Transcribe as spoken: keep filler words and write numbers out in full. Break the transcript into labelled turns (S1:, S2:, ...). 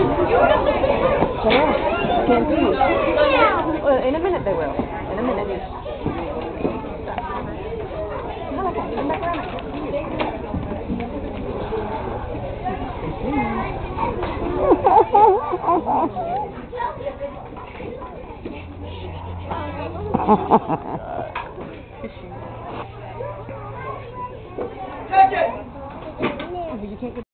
S1: Shut up. I can't see you. Well, in a minute they will. In a minute. No, I can't. Come back around. I can't see you. Touch it! You can't get